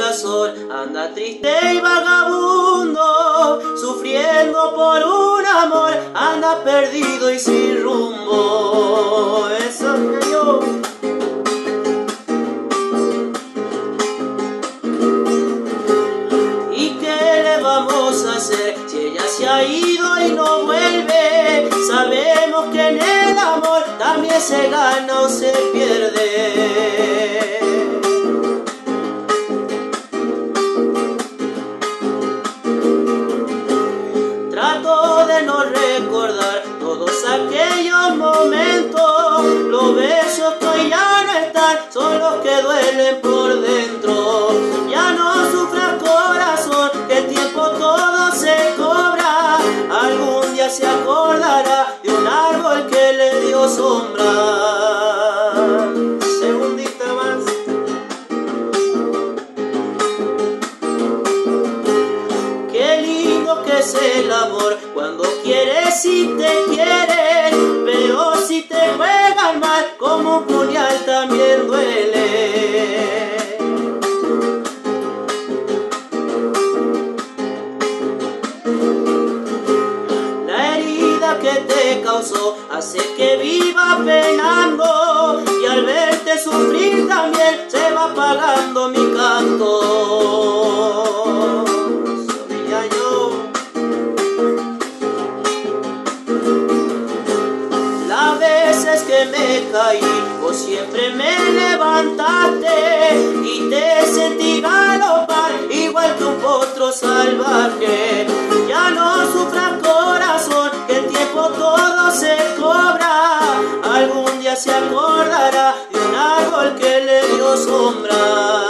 corazón anda triste y vagabundo, sufriendo por un amor, anda perdido y sin rumbo. Eso que yo. ¿Y qué le vamos a hacer si ella se ha ido y no vuelve? Sabemos que en el amor también se gana o se pierde. Trato de no recordar todos aquellos momentos, los besos que hoy ya no están, son los que duelen por dentro. Ya no sufras corazón, que el tiempo todo se cobra, algún día se acordará de un árbol que le dio sombra. Segundita más. Qué lindo que es el amor, cuando quieres y te quieres, pero si te juegan mal, como un puñal también duele. La herida que te causó hace que viva penando, y al verte sufrir también se va apagando mi canto. Sabía yo. Las veces que me caí, vos siempre me levantaste y te sentí galopar igual que un potro salvaje. Ya no sufras corazón, que el tiempo todo se cobra, algún día se acordará de un árbol que le dio sombra.